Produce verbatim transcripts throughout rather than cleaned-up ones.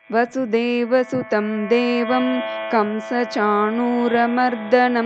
वसुदेवसुतं देवं कंसचाणूरमर्दनं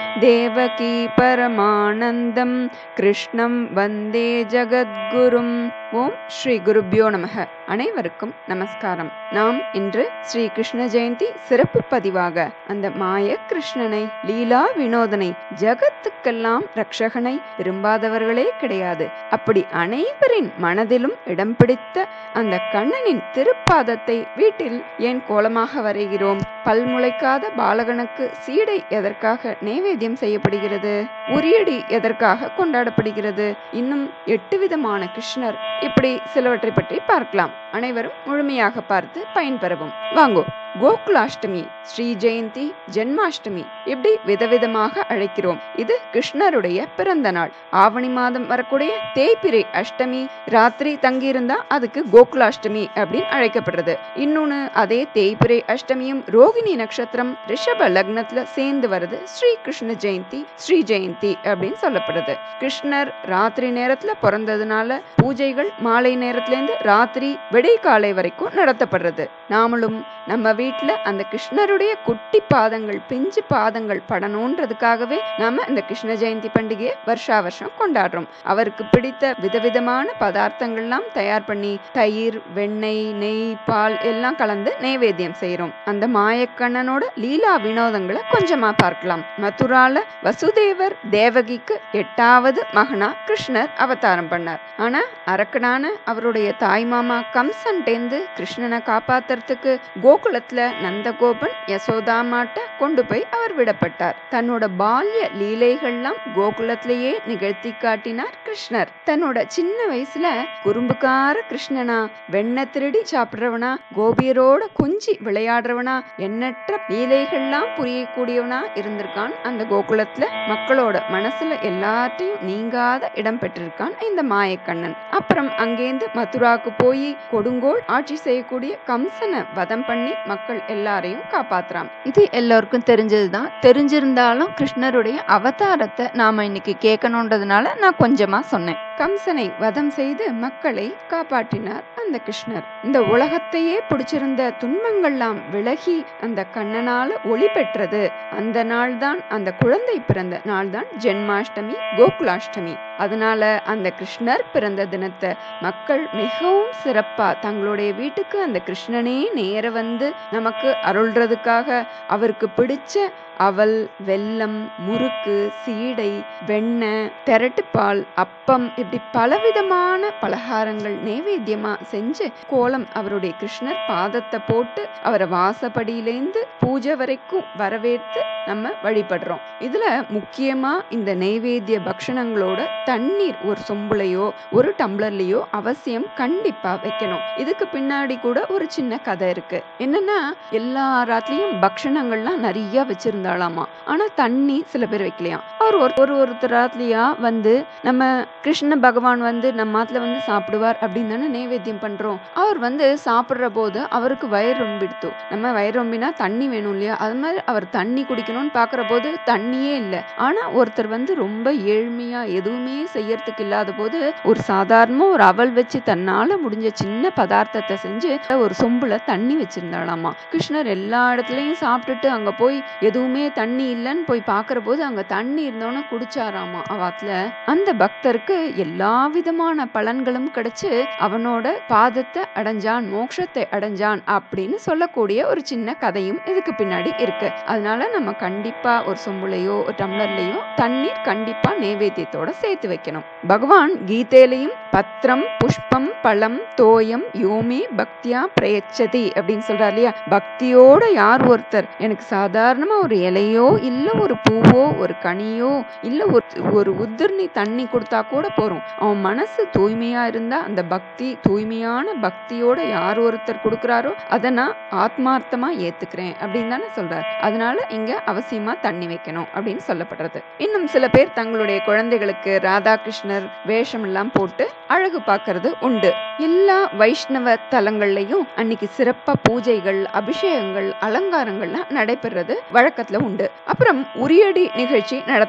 देवकी परमानन्दं कृष्णं वन्दे जगद्गुरुम्. ஓம் ஸ்ரீ குருப்யோ நமக. அனைவருக்கும் நமஸ்காரம். நாம் இன்று ஸ்ரீ கிருஷ்ண ஜெயந்தி சிறப்பு பதிவாக அந்த மாய கிருஷ்ணனை, லீலா வினோதனை, ஜகத்துக்கெல்லாம் ரக்ஷகனை விரும்பாதவர்களே கிடையாது. அப்படி அனைவரின் மனதிலும் இடம் பிடித்த அந்த கண்ணனின் திருப்பாதத்தை வீட்டில் ஏன் கோலமாக வரைகிறோம்? பல்முளைக்காத பாலகனுக்கு சீடை எதற்காக நைவேத்தியம் செய்யப்படுகிறது? உரியடி எதற்காக கொண்டாடப்படுகிறது? இன்னும் எட்டு விதமான கிருஷ்ணர், இப்படி சிலவற்றை பற்றி பார்க்கலாம். அனைவரும் முழுமையாக பார்த்து பயன்பெறவும். வாங்கோ. கோகுலாஷ்டமி, ஸ்ரீ ஜெயந்தி, ஜென்மாஷ்டமி இப்படி விதவிதமாக அழைக்கிறோம். இது கிருஷ்ணருடைய பிறந்த நாள். ஆவணி மாதம் வரக்கூடிய தேய்பிரை அஷ்டமி ராத்திரி தங்கியிருந்தா அதுக்கு கோகுலாஷ்டமி அப்படின்னு அழைக்கப்படுறது. இன்னொன்னு, அதே தேய்பிரை அஷ்டமியும் ரோகிணி நட்சத்திரம் ரிஷப லக்னத்துல சேர்ந்து வருது. ஸ்ரீ கிருஷ்ண ஜெயந்தி, ஸ்ரீ ஜெயந்தி அப்படின்னு சொல்லப்படுறது. கிருஷ்ணர் ராத்திரி நேரத்துல பிறந்ததுனால பூஜைகள் மாலை நேரத்துல இருந்து ராத்திரி விடை காலை வரைக்கும் நடத்தப்படுறது. நாமளும் நம்ம வீட்டுல அந்த கிருஷ்ணருடைய குட்டி பாதங்கள், பிஞ்சு பாதங்கள் படணுன்றதுக்காகவே நாம இந்த கிருஷ்ண ஜெயந்தி பண்டிகையை வருஷா வருஷம் கொண்டாடுறோம். அவருக்கு பிடித்த விதவிதமான பதார்த்தங்கள்லாம் தயார் பண்ணி தயிர், வெண்ணெய், நெய், பால் எல்லாம் கலந்து நைவேத்தியம் செய்யறோம். அந்த மாயக்கண்ணனோட லீலா வினோதங்களை கொஞ்சமா பார்க்கலாம். மதுரால வசுதேவர் தேவகிக்கு எட்டாவது மகனா கிருஷ்ணர் அவதாரம் பண்ணார். ஆனா அரக்கனான அவருடைய தாய் மாமா கம்சன்டேந்து கிருஷ்ணனை காப்பாத்துறதுக்கு கோகுலத்துல நந்தகோபன் யசோதாமாட்ட கொண்டு போய் அவர் விடப்பட்டார். தன்னோட பால்ய லீலைகள்லாம் கோகுலத்திலேயே நிகழ்த்தி காட்டினார் கிருஷ்ணர். தன்னோட சின்ன வயசுல குறும்புக்கார கிருஷ்ணனா, வெண்ணெய் திருடி சாப்பிடுறவனா, கோபியரோட கொஞ்சி விளையாடுறவனா, எண்ணற்ற லீலைகள்லாம் புரியக்கூடியவனா இருந்திருக்கான். அந்த கோகுலத்துல மக்களோட மனசுல எல்லாத்தையும் நீங்காத இடம் பெற்றிருக்கான் இந்த மாயக்கண்ணன். அப்புறம் அங்கேந்து மதுராக்கு போய் கொடுங்கோல் ஆட்சி செய்யக்கூடிய கம்சனை வதம் பண்ணி மக்கள் எல்லாரையும் காப்பாத்துறான். இது எல்லாருக்கும் தெரிஞ்சதுதான். தெரிஞ்சிருந்தாலும் கிருஷ்ணருடைய அவதாரத்தை நாம இன்னைக்கு கேட்கணுன்றதுனால நான் கொஞ்சமா சொன்னேன். கம்சனை வதம் செய்து மக்களை காப்பாற்றினார் அந்த கிருஷ்ணர். இந்த உலகத்தையே பிடிச்சிருந்த துன்பங்கள்லாம் விலகி அந்த கண்ணனால ஒளி பெற்றது. அந்த நாள் தான், அந்த குழந்தை பிறந்த நாள் தான் ஜென்மாஷ்டமி, கோகுலாஷ்டமி. அதனால அந்த கிருஷ்ணர் பிறந்த தினத்தை மக்கள் மிகவும் சிறப்பா தங்களுடைய வீட்டுக்கு அந்த கிருஷ்ணனே நேர வந்து நமக்கு அருள்றதுக்காக அவருக்கு பிடிச்ச அவல், வெல்லம், முறுக்கு, சீடை, வெண்ணெய், திரட்டுப்பால், அப்பம் இப்படி பலவிதமான பலகாரங்கள் நைவேத்தியமா செஞ்சு கோலம் அவருடைய கிருஷ்ணர் பாதத்தை போட்டு அவரை வாசப்படியிலேந்து பூஜை வரைக்கும் வரவேற்று நம்ம வழிபடுறோம். இதுல முக்கியமா இந்த நைவேத்திய பக்ஷணங்களோட தண்ணீர் ஒரு சொம்புலையோ ஒரு டம்ளர்லயோ அவசியம் கண்டிப்பா வைக்கணும். இதுக்கு பின்னாடி கூட ஒரு சின்ன கதை இருக்கு. என்னன்னா, எல்லா ராத்திரியும் பக்ஷணங்கள்லாம் நிறைய வச்சிருந்தாலாமா, ஆனா தண்ணி சில பேர் வைக்கலையாம். அவர் ஒரு ஒருத்தர் ராத்திரியா வந்து நம்ம கிருஷ்ண பகவான் வந்து நம்ம ஆத்துல வந்து சாப்பிடுவார் அப்படின்னு தானே நைவேத்தியம் பண்றோம். அவர் வந்து சாப்பிடுற போது அவருக்கு வயிறு ரொம்பிடுத்து. நம்ம வயிறு ரொம்பினா தண்ணி வேணும் இல்லையா? அது மாதிரி அவர் தண்ணி குடிக்கணும்னு பாக்குற போது தண்ணியே இல்லை. ஆனா ஒருத்தர் வந்து ரொம்ப ஏழ்மையா எதுவுமே செய்யறதுக்கு இல்லாத போது ஒரு சாதாரணமா ஒரு அவல் வச்சு தன்னால முடிஞ்ச சின்ன பதார்த்தத்தை செஞ்சு ஒரு சொம்புல தண்ணி வச்சிருந்தாளாமா. கிருஷ்ணர் எல்லா இடத்துலயும் சாப்பிட்டுட்டு அங்க போய் எதுவுமே தண்ணி இல்லைன்னு போய் பாக்குற போது அங்க தண்ணி இருந்தோன்னு குடிச்சாராமா அவாத்துல. அந்த பக்தருக்கு எல்லா விதமான பலன்களும் கிடைச்சு அவனோட பாதத்தை அடைஞ்சான், மோட்சத்தை அடைஞ்சான் அப்படின்னு சொல்லக்கூடிய ஒரு சின்ன கதையும் இதுக்கு பின்னாடி இருக்கு. அதனால நம்ம கண்டிப்பா ஒரு சொம்புலையோ ஒரு டம்ளர்லயோ தண்ணீர் கண்டிப்பா நைவேத்தியத்தோட சேர்த்து வைக்கணும். பகவான் கீதையிலையும் பத்திரம், புஷ்பம், பழம், தோயம் யோமே பக்தியா பிரயச்சதி அப்படின்னு சொல்றாரு இல்லையா? பக்தியோட யார் ஒருத்தர் எனக்கு சாதாரணமா ஒரு இலையோ இல்ல ஒரு பூவோ ஒரு கனியோ இல்ல ஒரு உதிர்னி தண்ணி கொடுத்தா கூட போறோம். அவன் மனசு தூய்மையா இருந்தா அந்த பக்தி, தூய்மையான பக்தியோட யார் ஒருத்தர் கொடுக்கிறாரோ அதை நான் ஆத்மார்த்தமா ஏத்துக்கிறேன் அப்படின்னு தானே சொல்றாரு. அதனால இங்க அவசியமா தண்ணி வைக்கணும் அப்படின்னு சொல்லப்படுறது. இன்னும் சில பேர் தங்களுடைய குழந்தைகளுக்கு ராதாகிருஷ்ணர் வேஷம் எல்லாம் போட்டு அழகு பார்க்கறது உண்டு. எல்லா வைஷ்ணவ தலங்கள்லயும் அன்னைக்கு சிறப்பா பூஜைகள், அபிஷேகங்கள், அலங்காரங்கள்லாம் நடைபெறது வழக்கத்துல உண்டு. அப்புறம் உரியடி நிகழ்ச்சி நடத்த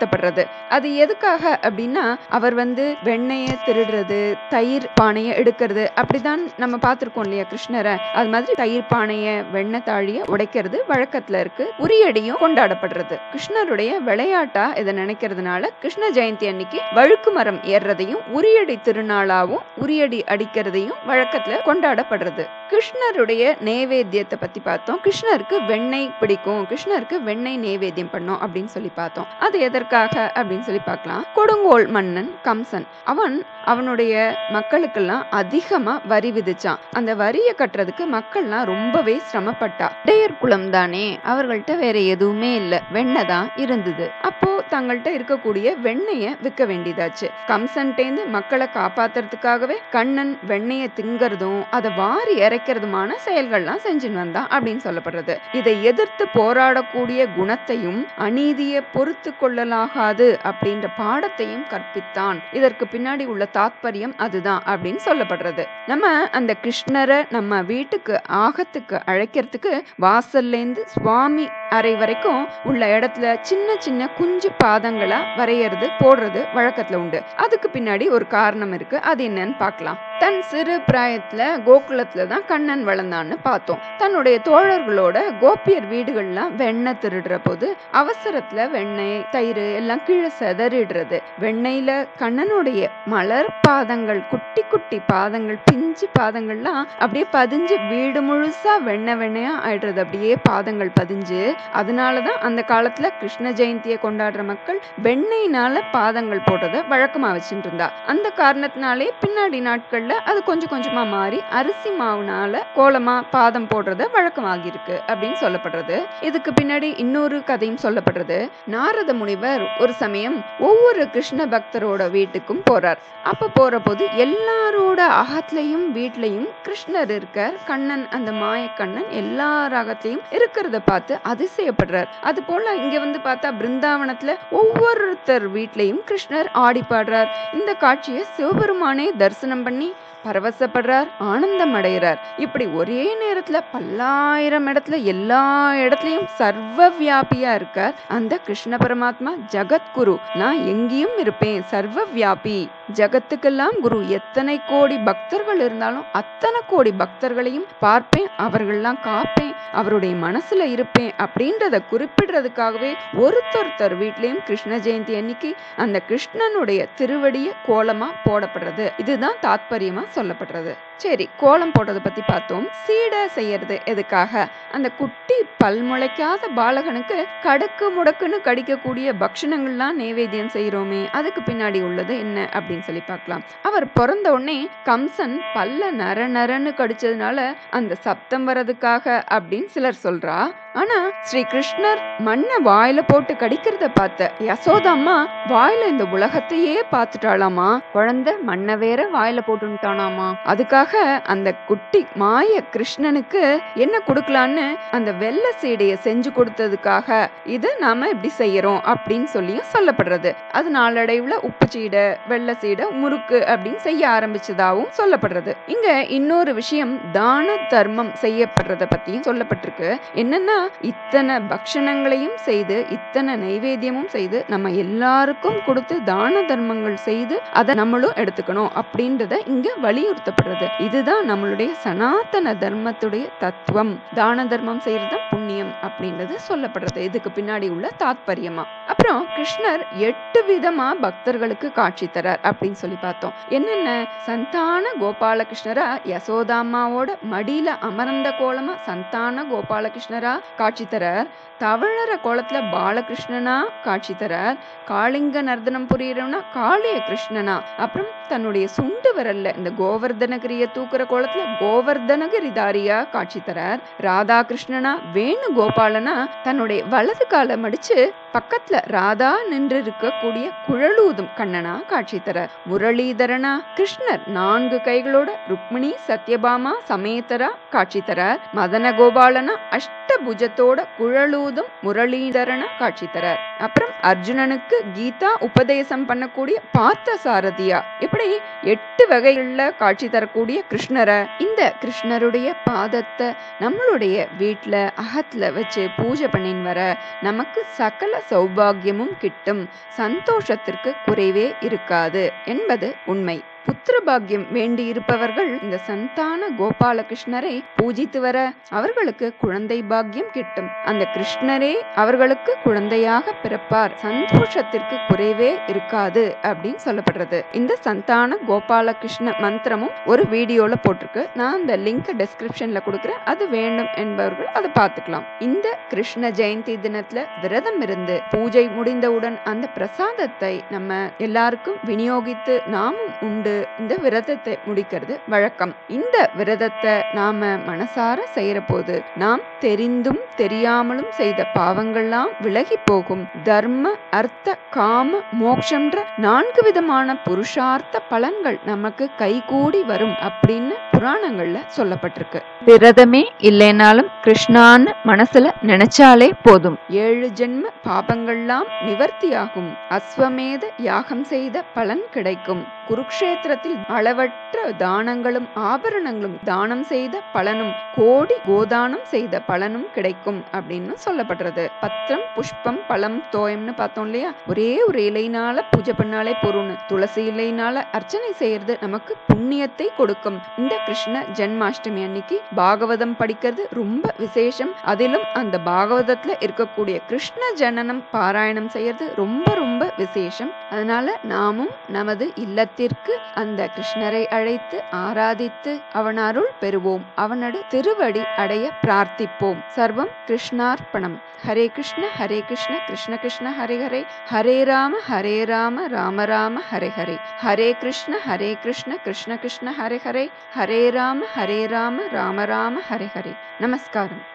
மாத்தப்படுறது. அது எதுக்காக அப்படின்னா, அவர் வந்து வெண்ணெயை திருடுறது, தயிர் பானையை எடுக்கிறது, அப்படிதான் நம்ம பார்த்திருக்கோம் இல்லையா கிருஷ்ணரை. அது மாதிரி தயிர் பானையை, வெண்ணெய் தாழிய உடைக்கிறது வழக்கத்துல இருக்கு. உரியடியும் கொண்டாடப்படுறது. கிருஷ்ணருடைய விளையாட்டா இதை நினைக்கிறதுனால கிருஷ்ண ஜெயந்தி அன்னைக்கு வழுக்கு மரம் ஏறுறதையும் உரியடி திருநாளாவும் உரியடி அடிக்கிறதையும் வழக்கத்துல கொண்டாடப்படுறது. கிருஷ்ணருடைய நைவேத்தியத்தை பத்தி பார்த்தோம். கிருஷ்ணருக்கு வெண்ணெய் பிடிக்கும், கிருஷ்ணருக்கு வெண்ணெய் நைவேத்தியம் பண்ணோம் அப்படின்னு சொல்லி பார்த்தோம். அது எதற்காக அப்படின்னு சொல்லி பார்க்கலாம். கொடுங்கோல் மன்னன் கம்சன், அவன் அவனுடைய மக்களுக்கெல்லாம் அதிகமா வரி விதிச்சான். அந்த வரியை கட்டுறதுக்கு மக்கள்லாம் ரொம்பவே சிரமப்பட்டா. இடையர் குலம் தானே, அவர்கள்ட்ட வேற எதுவுமே இல்ல, வெண்ணெய் தான் இருந்தது. அப்போ தங்கள்கிட்ட இருக்கக்கூடிய வெண்ணெய விற்க வேண்டியதாச்சு. கம்சன்டேந்து மக்களை காப்பாத்துறதுக்காகவே கண்ணன் வெண்ணெய திங்கிறதும் அதை வாரி இறைக்கிறதுமான செயல்கள்லாம் செஞ்சுன்னு வந்தான் அப்படின்னு சொல்லப்படுறது. இதை எதிர்த்து போராடக்கூடிய குணத்தையும் அநீதியை பொறுத்து கொள்ளலாகாது அப்படின்ற பாடத்தையும் கற்பித்தான். இதற்கு பின்னாடி உள்ள தாத்பரியம் அதுதான் அப்படின்னு சொல்லப்படுறது. நம்ம அந்த கிருஷ்ணரை நம்ம வீட்டுக்கு ஆகத்துக்கு அழைக்கிறதுக்கு வாசல்ல இருந்து சுவாமி அறை வரைக்கும் உள்ள இடத்துல சின்ன சின்ன குஞ்சு பாதங்களா வரையறது போடுறது வழக்கத்துல உண்டு. அதுக்கு பின்னாடி ஒரு காரணம் இருக்கு. அது என்னன்னு பார்க்கலாம். தன் சிறு பிராயத்துல கோகுலத்துல தான் கண்ணன் வளர்ந்தான்னு பார்த்தோம். தன்னுடைய தோழர்களோட கோபியர் வீடுகள்லாம் வெண்ணெய் திருடுற போது அவசரத்துல வெண்ணெய் தயிர் எல்லாம் கீழே செதறிடுறது. வெண்ணெயில கண்ணனுடைய மலர் பாதங்கள், குட்டி குட்டி பாதங்கள், பிஞ்சு பாதங்கள்லாம் அப்படியே பதிஞ்சு வீடு முழுசா வெண்ணெய் வெண்ணையா ஆயிடுறது. அப்படியே பாதங்கள் பதிஞ்சு. அதனாலதான் அந்த காலத்துல கிருஷ்ண ஜெயந்தியை கொண்டாடுற மக்கள் வெண்ணெய்னால பாதங்கள் போடுறத வழக்கமா வச்சுட்டு இருந்தா. அந்த காரணத்தினாலே பின்னாடி நாட்கள்ல அது கொஞ்சம் கொஞ்சமா மாறி அரிசி மாவுனால கோலமா பாதம் போடுறத வழக்கமாகி இருக்கு அப்படின்னு சொல்லப்படுறது. இதுக்கு பின்னாடி இன்னொரு கதையும் சொல்லப்படுறது. நாரத முனிவர் ஒரு சமயம் ஒவ்வொரு கிருஷ்ண பக்தரோட வீட்டுக்கும் போறார். அப்ப போற போது எல்லாரோட அகத்திலையும் வீட்லயும் கிருஷ்ணர் இருக்கார். கண்ணன், அந்த மாய கண்ணன் எல்லார் அகத்திலையும் இருக்கிறத பார்த்து அதிசயப்படுறார். அது போல இங்க வந்து பார்த்தா பிருந்தாவனத்துல ஒவ்வொருத்தர் வீட்லயும் கிருஷ்ணர் ஆடி பாடுறார். இந்த காட்சியை சிவபெருமானே தரிசனம் பண்ணி பரவசப்படுறார், ஆனந்தம் அடைகிறார். இப்படி ஒரே நேரத்துல பல்லாயிரம் இடத்துல எல்லா இடத்துலயும் சர்வ வியாபியா இருக்கார் அந்த கிருஷ்ண பரமாத்மா. ஜகத்குரு, நான் எங்கேயும் இருப்பேன், சர்வ வியாபி, ஜகத்துக்கெல்லாம் குரு. எத்தனை கோடி பக்தர்கள் இருந்தாலும் அத்தனை கோடி பக்தர்களையும் பார்ப்பேன், அவர்கள்லாம் காப்பேன், அவருடைய மனசுல இருப்பேன் அப்படின்றத குறிப்பிடுறதுக்காகவே ஒருத்தொருத்தர் வீட்லயும் கிருஷ்ண ஜெயந்தி அன்னைக்கு அந்த கிருஷ்ணனுடைய திருவடிய கோலமா போடப்படுறது. இதுதான் தாத்பரியமா சொல்லப்படுறது. சரி, கோலம் போடுறத பத்தி பார்த்தோம். சீடை செய்யறது எதுக்காக? அந்த குட்டி பல்முளைக்காத பாலகனுக்கு கடக்கு முடக்குன்னு கடிக்கக்கூடிய பக்ஷணங்கள்லாம் நைவேத்தியம் செய்யறோமே, அதுக்கு பின்னாடி உள்ளது என்ன அப்படின்னு சொல்லி பார்க்கலாம். அவர் பிறந்த உடனே கம்சன் பல்ல நர நரன்னு கடிச்சதுனால அந்த சப்தம் வர்றதுக்காக அப்படின்னு சிலர் சொல்றா. ஆனா ஸ்ரீ கிருஷ்ணர் மண்ணை வாயில போட்டு கடிக்கிறத பார்த்த யசோதாம்மா வாயில இந்த உலகத்தையே பார்த்துட்டாளாமா. குழந்தை மண்ணை வேற வாயில போட்டுட்டானாமா. அதுக்காக அந்த குட்டி மாய கிருஷ்ணனுக்கு என்ன கொடுக்கலான்னு அந்த வெள்ளை சீடையை செஞ்சு கொடுத்ததுக்காக இதை நாம இப்படி செய்யறோம் அப்படின்னு சொல்லியும் சொல்லப்படுறது. அது நாளடைவுல உப்பு சீடை, வெள்ளை சீடை, முறுக்கு அப்படின்னு செய்ய ஆரம்பிச்சதாவும் சொல்லப்படுறது. இங்க இன்னொரு விஷயம் தான தர்மம் செய்யப்படுறத பத்தியும் சொல்லப்பட்டிருக்கு. என்னன்னா, இத்தனை பக்ஷணங்களையும் செய்து இத்தனை நைவேத்தியமும் செய்து நம்ம எல்லாருக்கும் கொடுத்து தான தர்மங்கள் செய்து அதை நம்மளும் எடுத்துக்கணும் அப்படின்றத இங்க வலியுறுத்தப்படுறது. இதுதான் நம்மளுடைய சனாதன தர்மத்துடைய தத்துவம். தான தர்மம் செய்யறது புண்ணியம் அப்படின்றது சொல்லப்படுறது. இதுக்கு பின்னாடி உள்ள தாத்பரியமா. அப்புறம் கிருஷ்ணர் எட்டு விதமா பக்தர்களுக்கு காட்சி தரார் அப்படின்னு சொல்லி பார்த்தோம். என்னென்ன? சந்தான கோபாலகிருஷ்ணரா யசோதாமாவோட மடியில அமர்ந்த கோலமா சந்தான கோபாலகிருஷ்ணரா காட்சி தரார். தவழற கோலத்துல பாலகிருஷ்ணனா காட்சி தரார். காளிங்க நர்தனம் புரியறவனா காளிய கிருஷ்ணனா. அப்புறம் தன்னுடைய சுண்டு விரல்ல இந்த கோவர்தனகிரிய தூக்குற கோலத்துல கோவர்தனகிரிதாரியா காட்சி தரார். ராதா கிருஷ்ணனா வேணு கோபாலனா தன்னுடைய வலது காலை மடிச்சு பக்கத்துல ராதா நின்று இருக்கக்கூடிய குழலூதும் கண்ணனா காட்சி தரார். முரளிதரனா கிருஷ்ணர் நான்கு கைகளோட ருக்மிணி சத்யபாமா சமேதரா காட்சி தரார். மதன கோபாலனா அஷ்டபுஜத்தோட குழலூதும் முரளிதரனா காட்சி தரார். அப்புறம் அர்ஜுனனுக்கு கீதா உபதேசம் பண்ணக்கூடிய பார்த்த சாரதியா. இப்படி எட்டு வகைகள்ல காட்சி தரக்கூடிய கிருஷ்ணரை, இந்த கிருஷ்ணருடைய பாதத்தை நம்மளுடைய வீட்டுல அகத்துல வச்சு பூஜை பண்ணின்னு வர நமக்கு சகல சௌபாகியம் பாக்கியமும் கிட்டும். சந்தோஷத்திற்கு குறைவே இருக்காது என்பது உண்மை. புத்திர பாக்கியம் வேண்டி இருப்பவர்கள் இந்த சந்தான கோபாலகிருஷ்ணரை பூஜித்து வர அவர்களுக்கு குழந்தை பாக்கியம் கிட்டும். அந்த கிருஷ்ணரே அவர்களுக்கு குழந்தையாக பிறப்பார். சந்தோஷத்திற்கு குறைவே இருக்காது அப்படின்னு சொல்லப்படுறது. இந்த சந்தான கோபாலகிருஷ்ண மந்திரமும் ஒரு வீடியோல போட்டிருக்கு. நான் அந்த லிங்க் டிஸ்கிரிப்ஷன்ல கொடுக்குறேன். அது வேண்டும் என்பவர்கள் அதை பார்த்துக்கலாம். இந்த கிருஷ்ண ஜெயந்தி தினத்துல விரதம் இருந்து பூஜை முடிந்தவுடன் அந்த பிரசாதத்தை நம்ம எல்லாருக்கும் விநியோகித்து நாமும் உண்டு இந்த விரதத்தை முடிக்கிறது வழக்கம். இந்த விரதத்தை நாம மனசார செய்யற போது நாம் தெரிந்தும் தெரியாமலும் செய்த பாவங்கள்லாம் விலகி போகும். தர்ம அர்த்த காம மோக்ஷன்ற நான்கு விதமான புருஷார்த்த பலன்கள் நமக்கு கைகூடி வரும் அப்படின்னு புராணங்கள்ல சொல்லப்பட்டிருக்கு. விரதமே இல்லைனாலும் கிருஷ்ணான்னு மனசுல நினைச்சாலே போதும். ஏழு ஜென்ம பாபங்கள்லாம் நிவர்த்தியாகும். அஸ்வமேத யாகம் செய்த பலன் கிடைக்கும். குருக்ஷேத்திரத்தில் அளவற்ற தானங்களும் ஆபரணங்களும் தானம் செய்த பலனும் கோடி கோதானம் செய்த பலனும் கிடைக்கும் அப்படின்னு சொல்லப்படுறது. பத்திரம் புஷ்பம் பழம் தோயம்னு பார்த்தோம் இல்லையா? ஒரே ஒரு இலையினால பூஜை பண்ணாலே பொருள்னு. துளசி இலையினால அர்ச்சனை செய்யறது நமக்கு புண்ணியத்தை கொடுக்கும். இந்த கிருஷ்ண ஜென்மாஷ்டமி அன்னைக்கு பாகவதம் படிக்கிறது ரொம்ப விசேஷம். அதிலும் அந்த பாகவதத்துல இருக்கக்கூடிய கிருஷ்ண ஜனனம் பாராயணம் செய்யறது ரொம்ப ரொம்ப விசேஷம். அதனால நாமும் நமது இல்லத்திற்கு அந்த கிருஷ்ணரை அழைத்து ஆராதித்து அவன் அருள் பெறுவோம். அவனது திருவடி அடைய பிரார்த்திப்போம். சர்வம் கிருஷ்ணார்ப்பணம். ஹரே கிருஷ்ண ஹரே கிருஷ்ண கிருஷ்ண கிருஷ்ண ஹரே ஹரே ஹரே ராம ஹரே ராம ராம ராம ஹரே ஹரே ஹரே கிருஷ்ண ஹரே கிருஷ்ண கிருஷ்ண கிருஷ்ண ஹரே ஹரே ஹரே ராம ஹரே ராம ராம ராம ஹரே ஹரே. நமஸ்காரம்.